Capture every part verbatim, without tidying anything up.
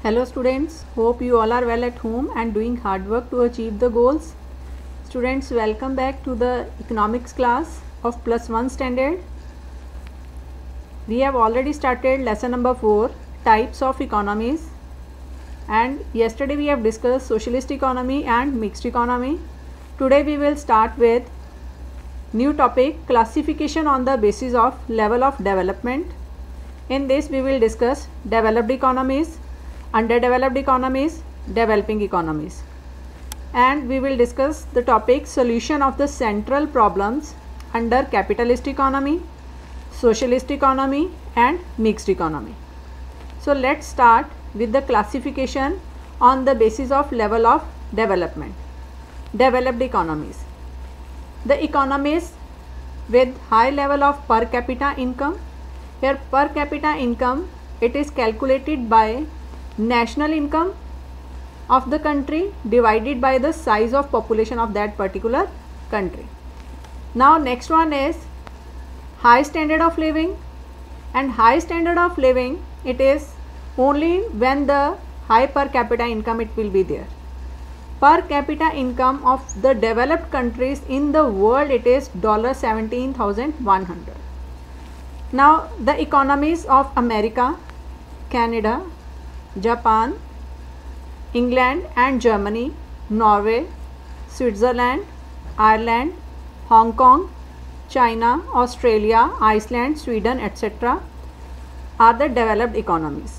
Hello students, hope you all are well at home and doing hard work to achieve the goals. Students, welcome back to the economics class of plus one standard. We have already started lesson number four, types of economies, and yesterday we have discussed socialist economy and mixed economy. Today we will start with new topic, classification on the basis of level of development. In this we will discuss developed economies, underdeveloped economies, developing economies, and we will discuss the topic solution of the central problems under capitalist economy, socialist economy and mixed economy. So let's start with the classification on the basis of level of development. Developed economies, the economies with high level of per capita income. Here per capita income, it is calculated by national income of the country divided by the size of population of that particular country. Now next one is high standard of living, and high standard of living, it is only when the high per capita income it will be there. Per capita income of the developed countries in the world, it is seventeen thousand one hundred. Now the economies of America, Canada, Japan, England and Germany, Norway, Switzerland, Ireland, Hong Kong, China, Australia, Iceland, Sweden, et cetera are the developed economies.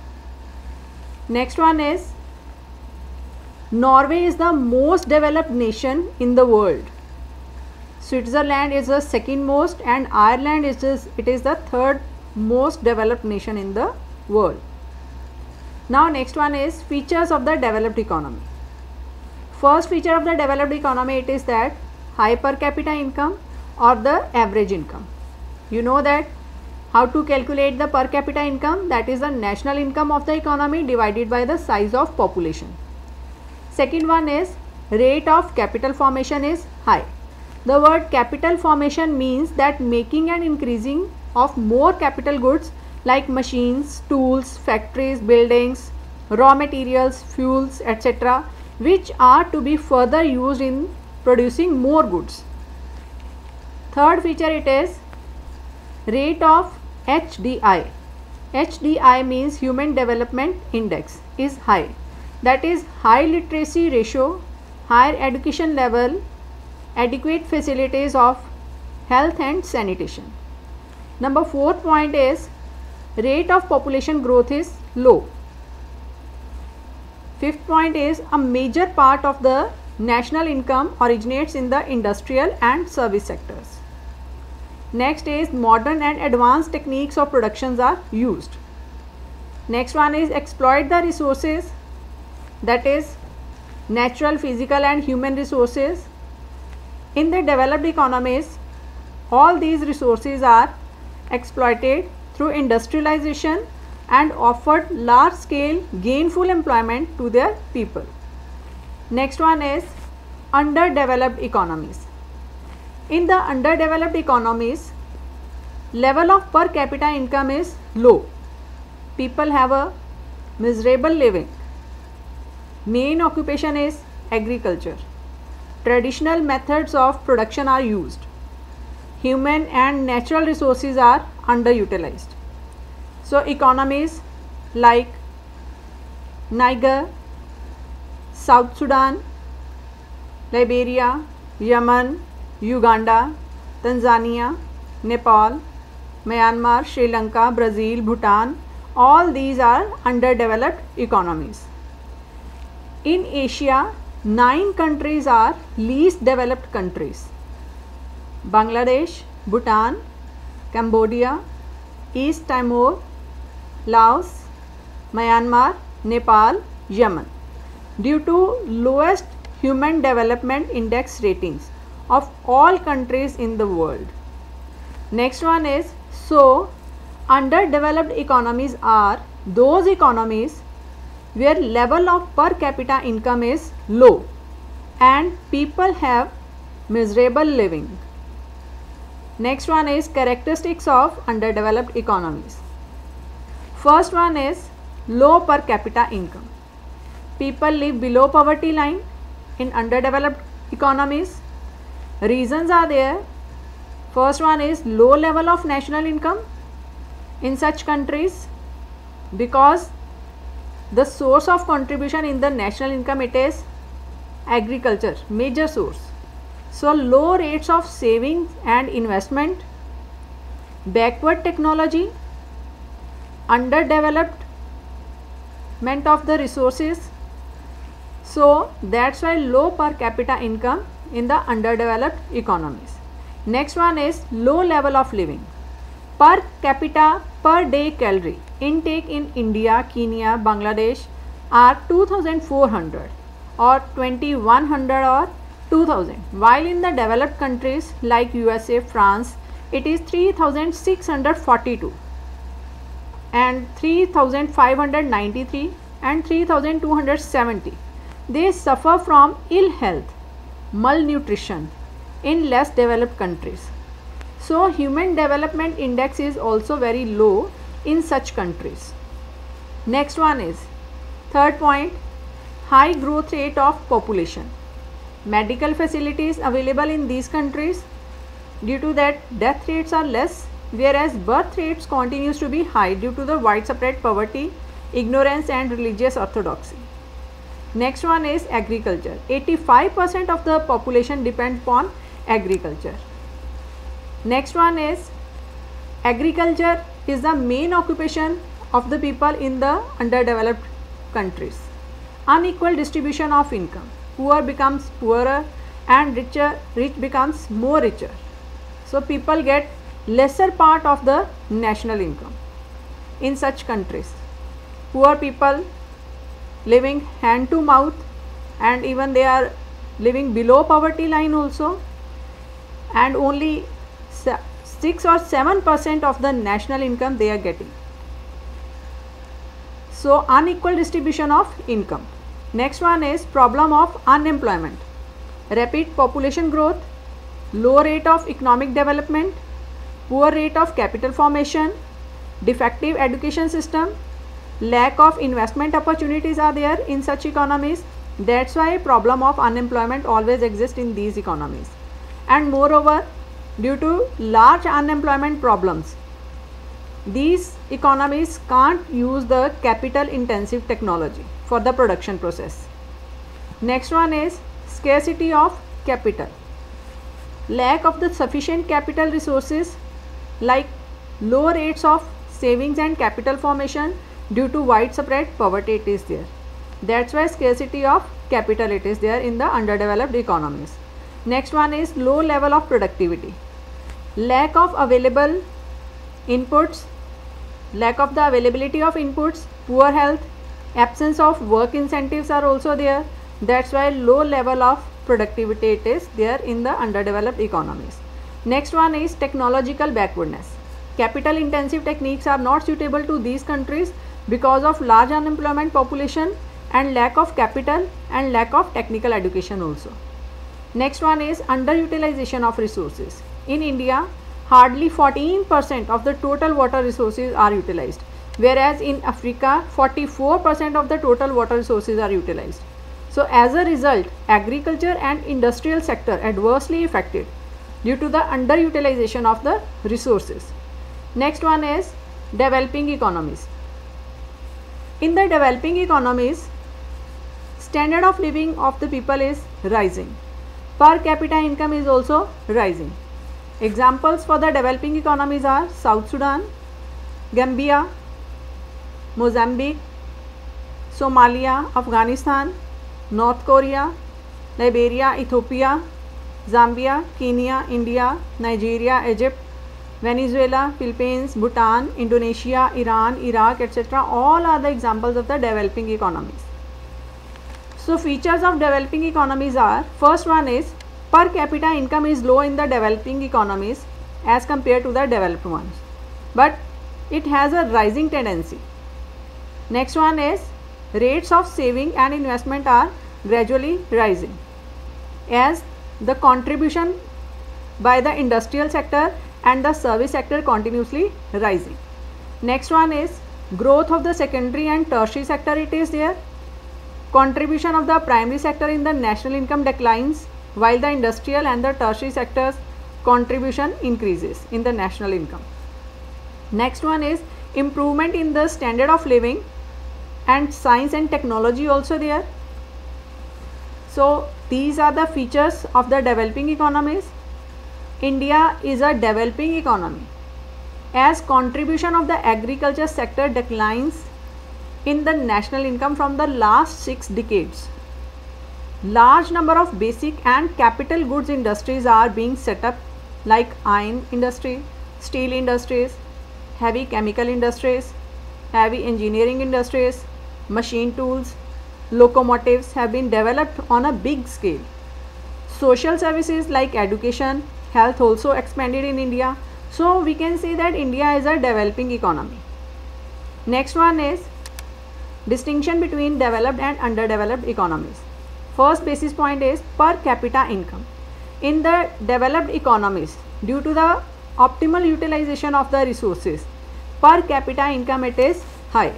Next one is Norway is the most developed nation in the world. Switzerland is the second most and Ireland is just, it is the third most developed nation in the world. Now next one is features of the developed economy. First feature of the developed economy, it is that high per capita income or the average income. You know that how to calculate the per capita income, that is the national income of the economy divided by the size of population. Second one is rate of capital formation is high. The word capital formation means that making and increasing of more capital goods like machines, tools, factories, buildings, raw materials, fuels, et cetera, which are to be further used in producing more goods. Third feature, it is rate of H D I. H D I means Human Development Index is high. That is high literacy ratio, higher education level, adequate facilities of health and sanitation. Number fourth point is rate of population growth is low. Fifth point is a major part of the national income originates in the industrial and service sectors. Next is modern and advanced techniques of productions are used. Next one is exploit the resources, that is natural, physical and human resources. In the developed economies, all these resources are exploited through industrialization and offered large scale gainful employment to their people. Next one is underdeveloped economies. In the underdeveloped economies, level of per capita income is low. People have a miserable living. Main occupation is agriculture. Traditional methods of production are used. Human and natural resources are underutilized. So economies like Niger, South Sudan, Liberia, Yemen, Uganda, Tanzania, Nepal, Myanmar, Sri Lanka, Brazil, Bhutan, all these are underdeveloped economies. In Asia, nine countries are least developed countries: Bangladesh, Bhutan, Cambodia, East Timor, Laos, Myanmar, Nepal, Yemen, due to lowest Human Development Index ratings of all countries in the world. Next one is, so underdeveloped economies are those economies where level of per capita income is low and people have miserable living. Next one is characteristics of underdeveloped economies. First one is low per capita income. People live below poverty line in underdeveloped economies. Reasons are there. First one is low level of national income in such countries, because the source of contribution in the national income, it is agriculture, major source. So low rates of savings and investment, backward technology, underdevelopment of the resources. So that's why low per capita income in the underdeveloped economies. Next one is low level of living. Per capita per day calorie intake in India, Kenya, Bangladesh are two thousand four hundred or twenty-one hundred or two thousand, while in the developed countries like U S A, France, it is three thousand six hundred forty-two and three thousand five hundred ninety-three and three thousand two hundred seventy. They suffer from ill health, malnutrition in less developed countries. So human development index is also very low in such countries. Next one is third point, high growth rate of population. Medical facilities available in these countries, due to that death rates are less, whereas birth rates continues to be high due to the widespread poverty, ignorance and religious orthodoxy. Next one is agriculture. eighty-five percent of the population depend upon agriculture. Next one is agriculture is the main occupation of the people in the underdeveloped countries. Unequal distribution of income. Poor becomes poorer and richer, rich becomes more richer. So people get lesser part of the national income in such countries. Poor people living hand to mouth, and even they are living below poverty line also, and only six or seven percent of the national income they are getting. So unequal distribution of income. Next one is problem of unemployment. Rapid population growth, low rate of economic development, poor rate of capital formation, defective education system, lack of investment opportunities are there in such economies. That's why problem of unemployment always exists in these economies. And moreover, due to large unemployment problems, these economies can't use the capital intensive technology for the production process. Next one is scarcity of capital. Lack of the sufficient capital resources, like low rates of savings and capital formation due to widespread poverty, it is there. That's why scarcity of capital it is there in the underdeveloped economies. Next one is low level of productivity. Lack of available inputs, lack of the availability of inputs, poor health, absence of work incentives are also there. That's why low level of productivity it is there in the underdeveloped economies. Next one is technological backwardness. Capital intensive techniques are not suitable to these countries because of large unemployment population and lack of capital and lack of technical education also. Next one is underutilization of resources. In India, hardly fourteen percent of the total water resources are utilized, whereas in Africa, forty-four percent of the total water resources are utilized. So as a result, agriculture and industrial sector adversely affected due to the underutilization of the resources. Next one is developing economies. In the developing economies, standard of living of the people is rising. Per capita income is also rising. Examples for the developing economies are South Sudan, Gambia, Mozambique, Somalia, Afghanistan, North Korea, Liberia, Ethiopia, Zambia, Kenya, India, Nigeria, Egypt, Venezuela, Philippines, Bhutan, Indonesia, Iran, Iraq, et cetera. All are the examples of the developing economies. So features of developing economies are, first one is per capita income is low in the developing economies as compared to the developed ones, but it has a rising tendency. Next one is rates of saving and investment are gradually rising as the contribution by the industrial sector and the service sector continuously rising. Next one is Growth of the secondary and tertiary sector, it is there. Contribution of the primary sector in the national income declines, while the industrial and the tertiary sectors contribution increases in the national income. Next one is improvement in the standard of living, and science and technology also there. So these are the features of the developing economies. India is a developing economy as contribution of the agriculture sector declines in the national income from the last six decades. Large number of basic and capital goods industries are being set up, like iron industry, steel industries, heavy chemical industries, heavy engineering industries, machine tools, locomotives have been developed on a big scale. Social services like education, health also expanded in India. So we can say that India is a developing economy. Next one is distinction between developed and underdeveloped economies. First basis point is per capita income. In the developed economies, due to the optimal utilization of the resources, per capita income it is high,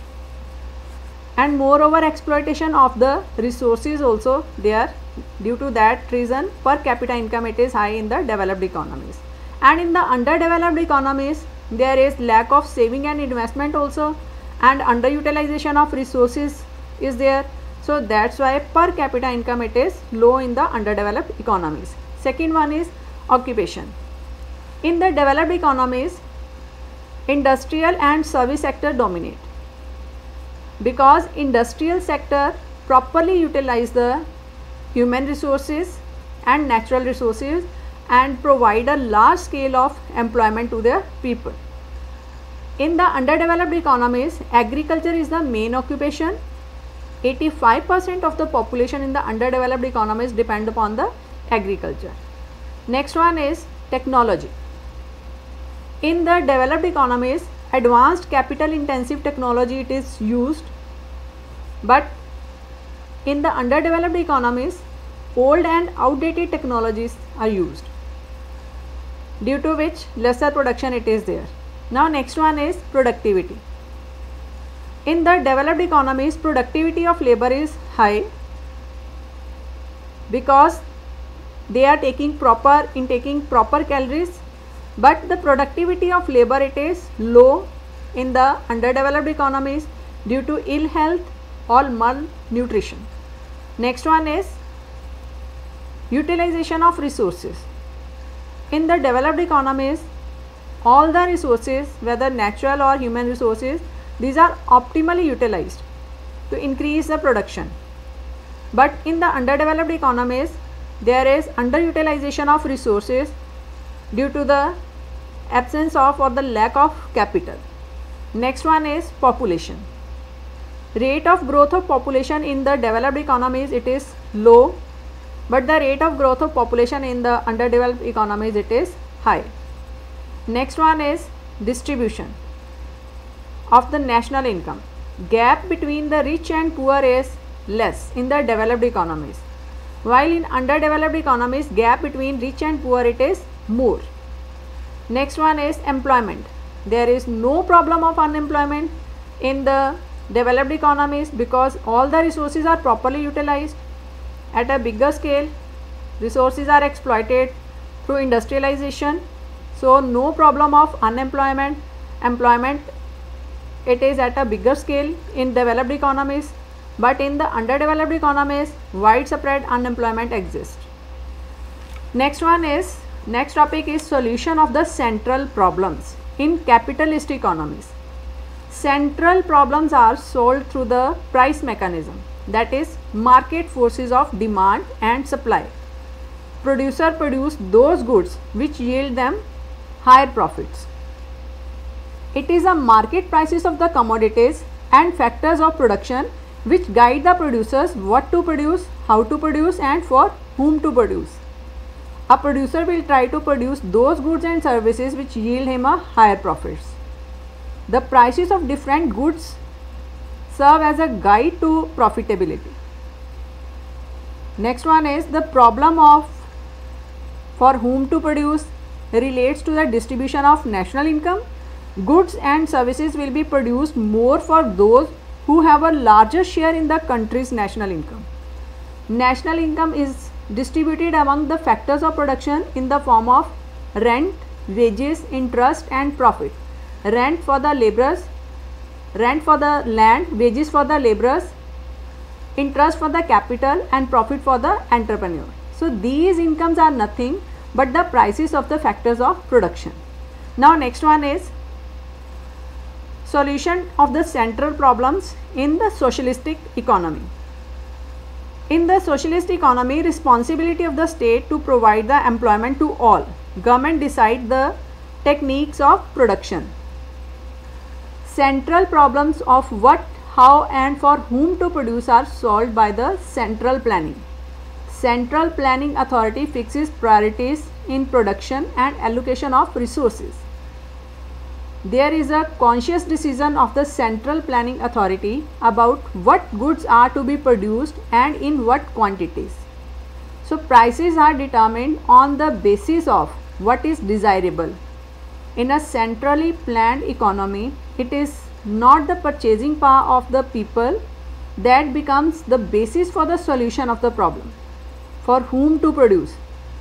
and moreover exploitation of the resources also there. Due to that reason, per capita income it is high in the developed economies. And in the underdeveloped economies, there is lack of saving and investment also, and underutilization of resources is there. So that's why per capita income it is low in the underdeveloped economies. Second one is occupation. In the developed economies, industrial and service sector dominate, because industrial sector properly utilize the human resources and natural resources and provide a large scale of employment to their people. In the underdeveloped economies, agriculture is the main occupation. eighty-five percent of the population in the underdeveloped economies depend upon the agriculture. Next one is technology. In the developed economies, advanced capital intensive technology it is used, but in the underdeveloped economies, old and outdated technologies are used, due to which lesser production it is there. Now next one is productivity. In the developed economies, productivity of labor is high, because they are taking proper intaking proper calories, but the productivity of labor it is low in the underdeveloped economies due to ill health or malnutrition. Next one is utilization of resources. In the developed economies, all the resources, whether natural or human resources, these are optimally utilized to increase the production. But in the underdeveloped economies, there is underutilization of resources due to the absence of or the lack of capital. Next one is population. Rate of growth of population in the developed economies it is low, but the rate of growth of population in the underdeveloped economies it is high. Next one is distribution of the national income. Gap between the rich and poor is less in the developed economies, while in underdeveloped economies gap between rich and poor it is more. Next one is employment. There is no problem of unemployment in the developed economies, because all the resources are properly utilized at a bigger scale. Resources are exploited through industrialization, so no problem of unemployment. Employment it is at a bigger scale in developed economies, but in the underdeveloped economies widespread unemployment exists. Next one is next topic is solution of the central problems in capitalist economies. Central problems are solved through the price mechanism, that is market forces of demand and supply. Producer produce those goods which yield them higher profits. It is a market prices of the commodities and factors of production which guide the producers what to produce, how to produce and for whom to produce. A producer will try to produce those goods and services which yield him a higher profits. The prices of different goods serve as a guide to profitability. Next one is the problem of for whom to produce relates to the distribution of national income. goods and services will be produced more for those who have a larger share in the country's national income. National income is distributed among the factors of production in the form of rent, wages, interest and profit. Rent for the laborers, rent for the land, wages for the laborers, interest for the capital and profit for the entrepreneur. So these incomes are nothing but the prices of the factors of production. Now next one is solution of the central problems in the socialistic economy. In the socialist economy, responsibility of the state to provide the employment to all. Government decide the techniques of production. Central problems of what, how and for whom to produce are solved by the central planning. Central Planning Authority fixes priorities in production and allocation of resources. There is a conscious decision of the Central Planning Authority about what goods are to be produced and in what quantities. So prices are determined on the basis of what is desirable. In a centrally planned economy, it is not the purchasing power of the people that becomes the basis for the solution of the problem. For whom to produce?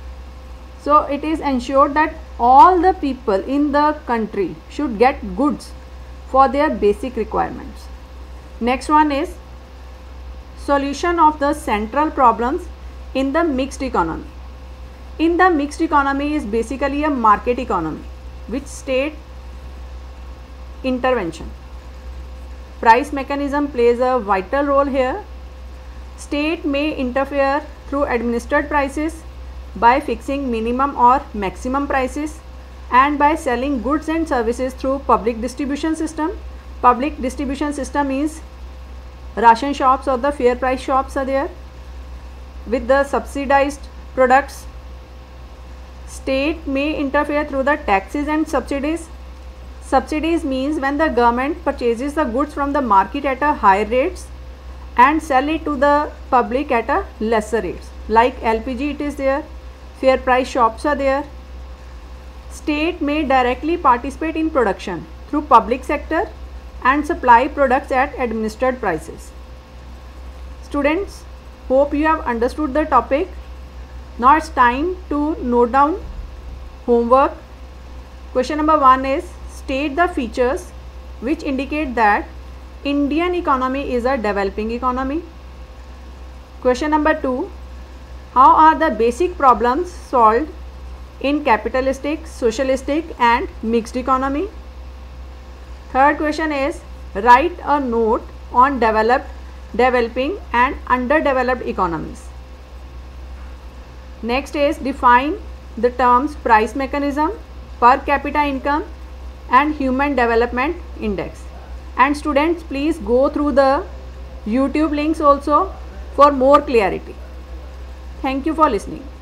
So it is ensured that all the people in the country should get goods for their basic requirements. Next one is solution of the central problems in the mixed economy. In the mixed economy is basically a market economy with state intervention. Price mechanism plays a vital role here. State may interfere through administered prices, by fixing minimum or maximum prices, and by selling goods and services through public distribution system. Public distribution system means ration shops or the fair price shops are there with the subsidized products. State may interfere through the taxes and subsidies. Subsidies means when the government purchases the goods from the market at a higher rates and sell it to the public at a lesser rates. Like L P G it is there, fair price shops are there. State may directly participate in production through public sector and supply products at administered prices. Students, hope you have understood the topic. Now it's time to note down homework. Question number one is state the features which indicate that Indian economy is a developing economy. Question number two, how are the basic problems solved in capitalistic, socialistic and mixed economy? Third question is write a note on developed, developing and underdeveloped economies. Next is define the terms price mechanism, per capita income and human development index. And students, please go through the YouTube links also for more clarity. Thank you for listening.